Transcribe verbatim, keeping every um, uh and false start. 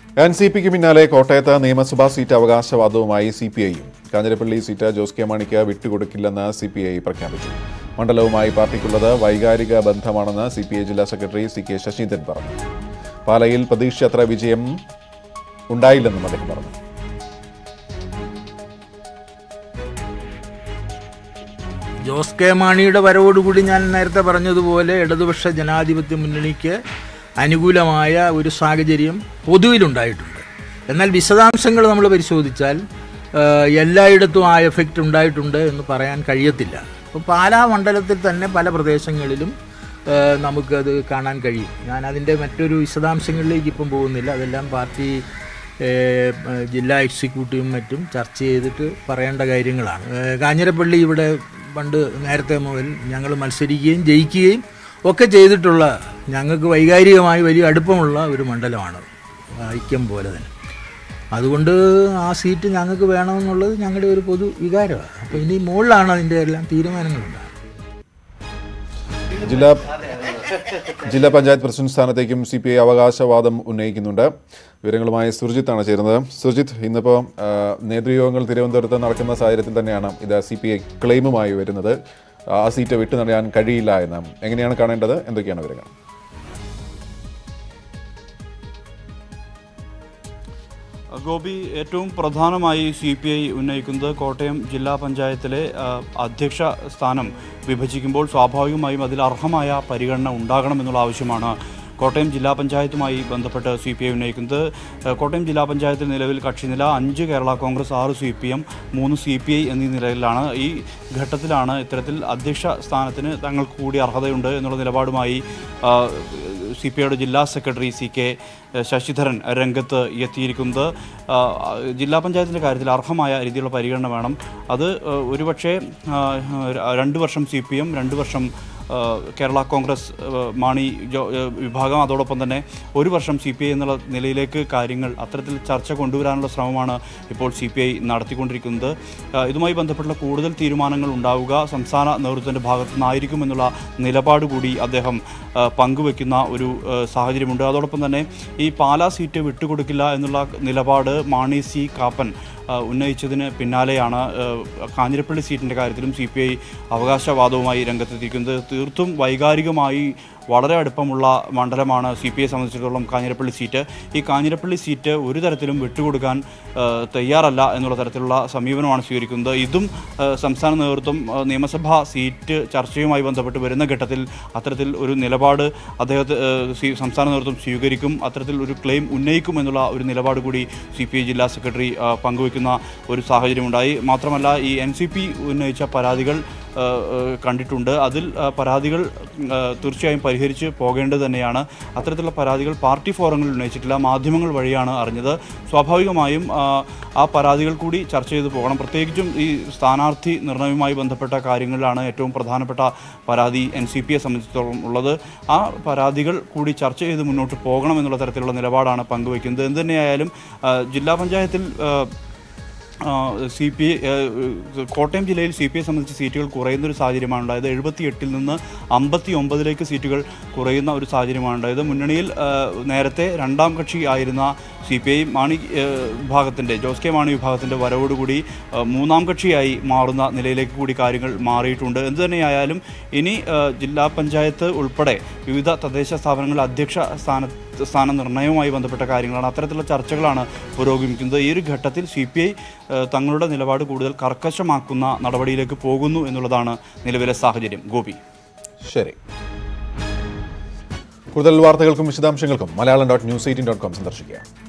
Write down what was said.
N C പിക്ക് പിന്നാലെ കോട്ടയത്ത് നിയമസഭാ സീറ്റ് അവകാശവാദവുമായി സി പി ഐയും. കാഞ്ഞിരപ്പള്ളി സീറ്റ് ജോസ് കെ മാണിക്ക് വിട്ടുകൊടുക്കില്ലെന്ന് സി പി ഐ പ്രഖ്യാപിച്ചു. മണ്ഡലവുമായി പാർട്ടിക്കുള്ളത് വൈകാരിക ബന്ധമാണെന്ന് സി പി ഐ ജില്ലാ സെക്രട്ടറി സി കെ ശശീന്ദ്രൻ പറഞ്ഞു. പാലയിൽ പ്രതീക്ഷിച്ചത്ര വിജയം ഉണ്ടായില്ലെന്നും അദ്ദേഹം പറഞ്ഞു. ജോസ് കെ മാണിയുടെ വരവോടുകൂടി ഞാൻ നേരത്തെ പറഞ്ഞതുപോലെ ഇടതുപക്ഷ ജനാധിപത്യ മുന്നണിക്ക് അനുകൂലമായ ഒരു സാഹചര്യം പൊതുവിലുണ്ടായിട്ടുണ്ട്. എന്നാൽ വിശദാംശങ്ങൾ നമ്മൾ പരിശോധിച്ചാൽ എല്ലായിടത്തും ആ എഫക്റ്റ് ഉണ്ടായിട്ടുണ്ട് എന്ന് പറയാൻ കഴിയത്തില്ല. അപ്പോൾ പാലാ മണ്ഡലത്തിൽ തന്നെ പല പ്രദേശങ്ങളിലും നമുക്കത് കാണാൻ കഴിയും. ഞാൻ അതിൻ്റെ മറ്റൊരു വിശദാംശങ്ങളിലേക്ക് ഇപ്പം പോകുന്നില്ല. അതെല്ലാം പാർട്ടി ജില്ലാ എക്സിക്യൂട്ടീവും മറ്റും ചർച്ച ചെയ്തിട്ട് പറയേണ്ട കാര്യങ്ങളാണ്. കാഞ്ഞിരപ്പള്ളി ഇവിടെ പണ്ട് നേരത്തെ മുതൽ ഞങ്ങൾ മത്സരിക്കുകയും ജയിക്കുകയും ഒക്കെ ചെയ്തിട്ടുള്ള, ഞങ്ങൾക്ക് വൈകാരികമായി വലിയ അടുപ്പമുള്ള ഒരു മണ്ഡലമാണ്, ഐക്യം പോലെ തന്നെ. അതുകൊണ്ട് ആ സീറ്റ് ഞങ്ങൾക്ക് വേണമെന്നുള്ളത് ഞങ്ങളുടെ ഒരു പൊതു വികാരമാണ്. അപ്പോൾ ഇനി മുകളിലാണ് അതിൻ്റെ എല്ലാം തീരുമാനങ്ങളുണ്ടാകുന്നത്. ജില്ലാ ജില്ലാ പഞ്ചായത്ത് പ്രസിഡന്റ് സ്ഥാനത്തേക്കും സി പി ഐ അവകാശവാദം ഉന്നയിക്കുന്നുണ്ട്. വിവരങ്ങളുമായി സുർജിത്താണ് ചേരുന്നത്. സുർജിത്ത്, ഇന്നിപ്പോൾ നേതൃയോഗങ്ങൾ തിരുവനന്തപുരത്ത് നടക്കുന്ന സാഹചര്യത്തിൽ തന്നെയാണ് ഇത് സി പി ഐ ക്ലെയിമുമായി വരുന്നത്. ആ സീറ്റ് വിട്ടു നൽകാൻ കഴിയില്ല എന്ന് എങ്ങനെയാണ് കാണേണ്ടത്? എന്തൊക്കെയാണ് വിവരങ്ങൾ? ഗോപി, ഏറ്റവും പ്രധാനമായി സി പി ഐ ഉന്നയിക്കുന്നത് കോട്ടയം ജില്ലാ പഞ്ചായത്തിലെ അധ്യക്ഷ സ്ഥാനം വിഭജിക്കുമ്പോൾ സ്വാഭാവികമായും അതിൽ അർഹമായ പരിഗണന ഉണ്ടാകണമെന്നുള്ള ആവശ്യമാണ് കോട്ടയം ജില്ലാ പഞ്ചായത്തുമായി ബന്ധപ്പെട്ട് സി പി ഐ ഉന്നയിക്കുന്നത്. കോട്ടയം ജില്ലാ പഞ്ചായത്തിൽ നിലവിൽ കക്ഷിനില അഞ്ച് കേരള കോൺഗ്രസ്, ആറ് സി പി എം, മൂന്ന് സി പി ഐ എന്നീ നിലയിലാണ്. ഈ ഘട്ടത്തിലാണ് ഇത്തരത്തിൽ അധ്യക്ഷ സ്ഥാനത്തിന് തങ്ങൾക്ക് കൂടി അർഹതയുണ്ട് എന്നുള്ള നിലപാടുമായി സി പി ഐയുടെ ജില്ലാ സെക്രട്ടറി സി കെ ശശിധരൻ രംഗത്ത് എത്തിയിരിക്കുന്നത്. ജില്ലാ പഞ്ചായത്തിൻ്റെ കാര്യത്തിൽ അർഹമായ രീതിയിലുള്ള പരിഗണന വേണം. അത് ഒരുപക്ഷെ രണ്ട് വർഷം സി പി എം, രണ്ട് വർഷം കേരള കോൺഗ്രസ് മാണി വിഭാഗം, അതോടൊപ്പം തന്നെ ഒരു വർഷം സി പി ഐ എന്നുള്ള നിലയിലേക്ക് കാര്യങ്ങൾ അത്തരത്തിൽ ചർച്ച കൊണ്ടുവരാനുള്ള ശ്രമമാണ് ഇപ്പോൾ സി പി ഐ നടത്തിക്കൊണ്ടിരിക്കുന്നത്. ഇതുമായി ബന്ധപ്പെട്ടുള്ള കൂടുതൽ തീരുമാനങ്ങൾ ഉണ്ടാവുക സംസ്ഥാന നേതൃത്വത്തിൻ്റെ ഭാഗത്തു നിന്നായിരിക്കുമെന്നുള്ള നിലപാട് കൂടി അദ്ദേഹം പങ്കുവെക്കുന്ന ഒരു സാഹചര്യമുണ്ട്. അതോടൊപ്പം തന്നെ ഈ പാലാ സീറ്റ് വിട്ടുകൊടുക്കില്ല എന്നുള്ള നിലപാട് മാണി സി കാപ്പൻ ഉന്നയിച്ചതിന് പിന്നാലെയാണ് കാഞ്ഞിരപ്പള്ളി സീറ്റിൻ്റെ കാര്യത്തിലും സി പി ഐ അവകാശവാദവുമായി രംഗത്തെത്തിയിരിക്കുന്നത്. തീർത്തും വൈകാരികമായി വളരെ അടുപ്പമുള്ള മണ്ഡലമാണ് സി പി ഐ സംബന്ധിച്ചിടത്തോളം കാഞ്ഞിരപ്പള്ളി സീറ്റ്. ഈ കാഞ്ഞിരപ്പള്ളി സീറ്റ് ഒരു തരത്തിലും വിട്ടുകൊടുക്കാൻ തയ്യാറല്ല എന്നുള്ള തരത്തിലുള്ള സമീപനമാണ് സ്വീകരിക്കുന്നത്. ഇതും സംസ്ഥാന നേതൃത്വം നിയമസഭാ സീറ്റ് ചർച്ചയുമായി ബന്ധപ്പെട്ട് വരുന്ന ഘട്ടത്തിൽ അത്തരത്തിൽ ഒരു നിലപാട് അദ്ദേഹത്തെ സംസ്ഥാന നേതൃത്വം സ്വീകരിക്കും, അത്തരത്തിൽ ഒരു ക്ലെയിം ഉന്നയിക്കും എന്നുള്ള ഒരു നിലപാട് കൂടി സി പി ഐ ജില്ലാ സെക്രട്ടറി പങ്കുവയ്ക്കുന്ന ഒരു സാഹചര്യമുണ്ടായി. മാത്രമല്ല, ഈ എൻ സി പി ഉന്നയിച്ച പരാതികൾ കണ്ടിട്ടുണ്ട്. അതിൽ പരാതികൾ തീർച്ചയായും പരിഹരിച്ച് പോകേണ്ടത് തന്നെയാണ്. അത്തരത്തിലുള്ള പരാതികൾ പാർട്ടി ഫോറങ്ങളിൽ ഉന്നയിച്ചിട്ടില്ല, മാധ്യമങ്ങൾ വഴിയാണ് അറിഞ്ഞത്. സ്വാഭാവികമായും ആ പരാതികൾ കൂടി ചർച്ച ചെയ്ത് പോകണം. പ്രത്യേകിച്ചും ഈ സ്ഥാനാർത്ഥി നിർണയവുമായി ബന്ധപ്പെട്ട കാര്യങ്ങളിലാണ് ഏറ്റവും പ്രധാനപ്പെട്ട പരാതി എൻ സി പിയെ സംബന്ധിച്ചിടത്തോളം ഉള്ളത്. ആ പരാതികൾ കൂടി ചർച്ച ചെയ്ത് മുന്നോട്ട് പോകണം എന്നുള്ള തരത്തിലുള്ള നിലപാടാണ് പങ്കുവയ്ക്കുന്നത്. എന്ത് തന്നെയായാലും ജില്ലാ പഞ്ചായത്തിൽ സി പി കോട്ടയം ജില്ലയിൽ സി പി ഐ സംബന്ധിച്ച് സീറ്റുകൾ കുറയുന്ന ഒരു സാഹചര്യമാണ് ഉണ്ടായത്. എഴുപത്തി എട്ടിൽ നിന്ന് അമ്പത്തി ഒമ്പതിലേക്ക് സീറ്റുകൾ കുറയുന്ന ഒരു സാഹചര്യമാണ് ഉണ്ടായത്. മുന്നണിയിൽ നേരത്തെ രണ്ടാം കക്ഷി ആയിരുന്ന സി പി ഐ മാണി വിഭാഗത്തിൻ്റെ ജോസ് കെ മാണി വിഭാഗത്തിൻ്റെ വരവോടുകൂടി മൂന്നാം കക്ഷിയായി മാറുന്ന നിലയിലേക്ക് കൂടി കാര്യങ്ങൾ മാറിയിട്ടുണ്ട്. എന്തു തന്നെയായാലും ഇനി ജില്ലാ പഞ്ചായത്ത് ഉൾപ്പെടെ വിവിധ തദ്ദേശ സ്ഥാപനങ്ങളിൽ അധ്യക്ഷ സ്ഥാന സ്ഥാന നിർണയവുമായി ബന്ധപ്പെട്ട കാര്യങ്ങളാണ്, അത്തരത്തിലുള്ള ചർച്ചകളാണ് പുരോഗമിക്കുന്നത്. ഈ ഒരു ഘട്ടത്തിൽ സി പി ഐ തങ്ങളുടെ നിലപാട് കൂടുതൽ കർക്കശമാക്കുന്ന നടപടിയിലേക്ക് പോകുന്നു എന്നുള്ളതാണ് നിലവിലെ സാഹചര്യം. ഗോപി, ശരി. കൂടുതൽ വാർത്തകൾക്കും വിശദാംശങ്ങൾക്കും Malayalam dot news eighteen dot com സന്ദർശിക്കുക.